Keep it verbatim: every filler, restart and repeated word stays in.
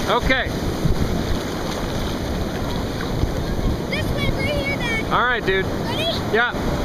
Okay. This way, right here, Dad. All right, dude. Ready? Yeah.